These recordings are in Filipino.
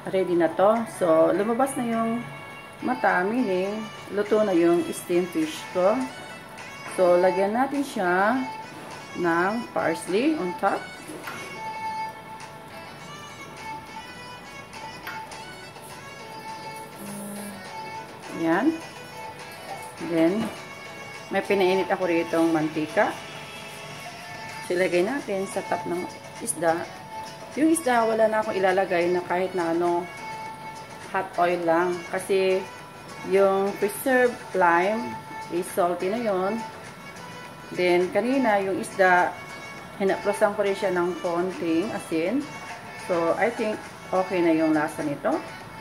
ready na to. So, lumabas na yung mata, meaning, luto na yung steamed fish ko. So, lagyan natin siya ng parsley on top. Yan. Then, may pinainit ako rito ng mantika. So, ilagay natin sa top ng isda. Yung isda, wala na akong ilalagay na kahit na ano, hot oil lang. Kasi, yung preserved lime is salty na yon. Then, kanina, yung isda, hinaprosan ko rin siya ng konting asin. So, I think, okay na yung lasa nito.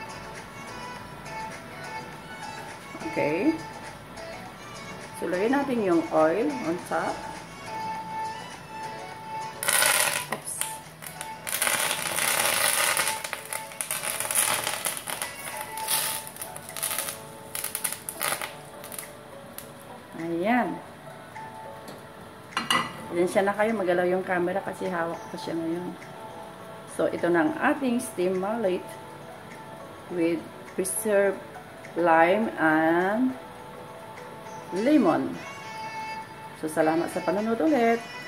Okay. So, lagyan natin yung oil on top. Oops. Ayan. Pasensya na kayo, magalaw yung camera kasi hawak pa siya ngayon. So, ito na ang ating steamed mullet with preserved lime and lemon. So, salamat sa panonood ulit.